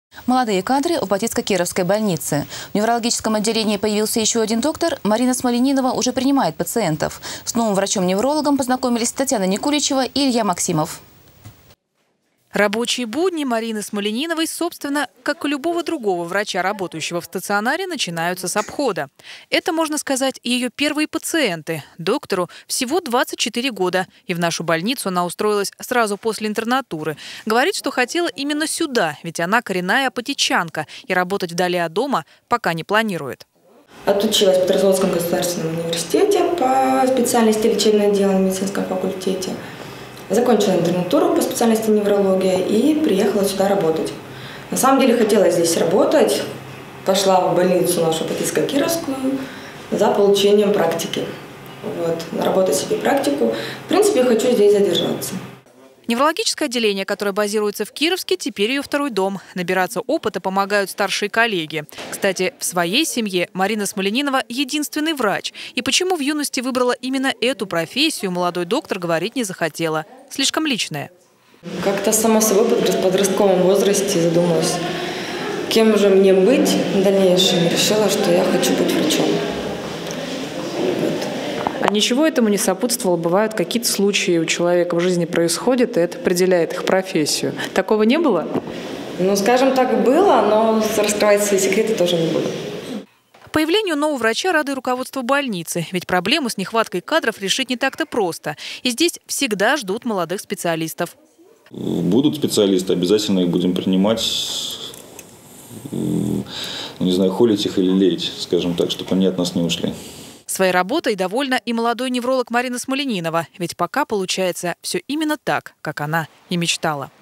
Молодые кадры в Балтийско-Кировской больнице. В неврологическом отделении появился еще один доктор. Марина Смоленинова уже принимает пациентов. С новым врачом-неврологом познакомились Татьяна Никуличева и Илья Максимов. Рабочие будни Марины Смолениновой, собственно, как у любого другого врача, работающего в стационаре, начинаются с обхода. Это, можно сказать, ее первые пациенты. Доктору всего 24 года. И в нашу больницу она устроилась сразу после интернатуры. Говорит, что хотела именно сюда, ведь она коренная апатичанка и работать вдали от дома пока не планирует. Отучилась в Петрозаводском государственном университете по специальности лечебное дело на медицинском факультете. Закончила интернатуру по специальности неврология и приехала сюда работать. На самом деле хотела здесь работать. Пошла в больницу нашу Балтийско-Кировскую за получением практики. Наработать себе практику. В принципе, я хочу здесь задержаться. Неврологическое отделение, которое базируется в Кировске, теперь ее второй дом. Набираться опыта помогают старшие коллеги. Кстати, в своей семье Марина Смоленинова единственный врач. И почему в юности выбрала именно эту профессию, молодой доктор говорить не захотела. Слишком личное. Как-то само собой в подростковом возрасте задумалась, кем же мне быть в дальнейшем. Решила, что я хочу быть врачом. А ничего этому не сопутствовало? Бывают какие-то случаи у человека в жизни происходят, и это определяет их профессию. Такого не было? Ну, скажем так, было, но раскрывать свои секреты тоже не буду. Появлению нового врача рады руководство больницы. Ведь проблему с нехваткой кадров решить не так-то просто. И здесь всегда ждут молодых специалистов. Будут специалисты, обязательно их будем принимать. Не знаю, холить их или леять, скажем так, чтобы они от нас не ушли. Своей работой довольна и молодой невролог Марина Смоленинова. Ведь пока получается все именно так, как она и мечтала.